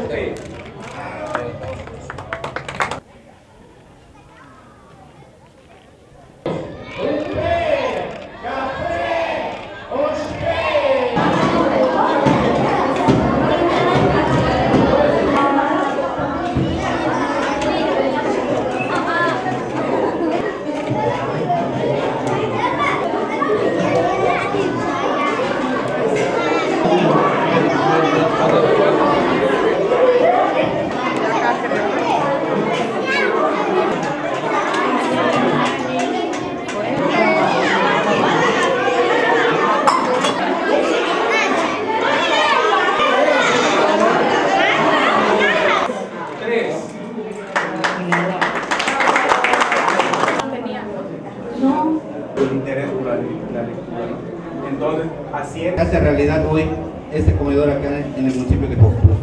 El interés por la lectura. Entonces, así es. Hace realidad hoy este comedor acá en el municipio de Popocatépetl.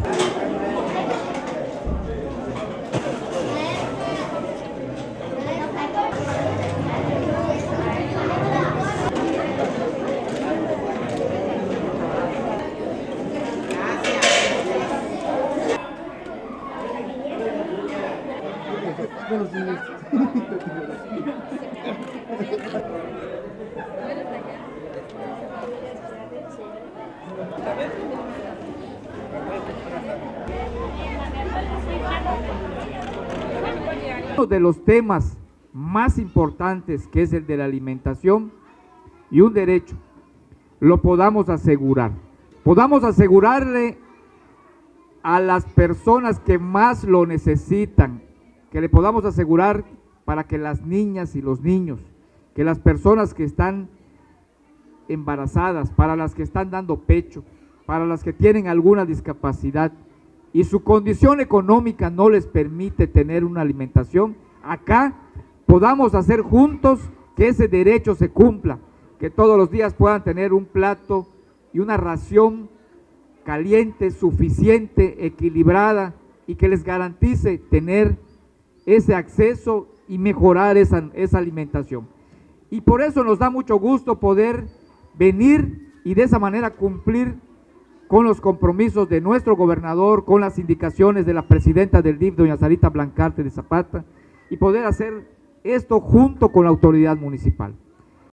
Uno de los temas más importantes, que es el de la alimentación y un derecho, lo podamos asegurarle a las personas que más lo necesitan, que le podamos asegurar para que las niñas y los niños, que las personas que están embarazadas, para las que están dando pecho, para las que tienen alguna discapacidad y su condición económica no les permite tener una alimentación, acá podamos hacer juntos que ese derecho se cumpla, que todos los días puedan tener un plato y una ración caliente, suficiente, equilibrada y que les garantice tener ese acceso y mejorar esa alimentación. Y por eso nos da mucho gusto poder venir y de esa manera cumplir con los compromisos de nuestro gobernador, con las indicaciones de la presidenta del DIF, doña Sarita Blancarte de Zapata, y poder hacer esto junto con la autoridad municipal.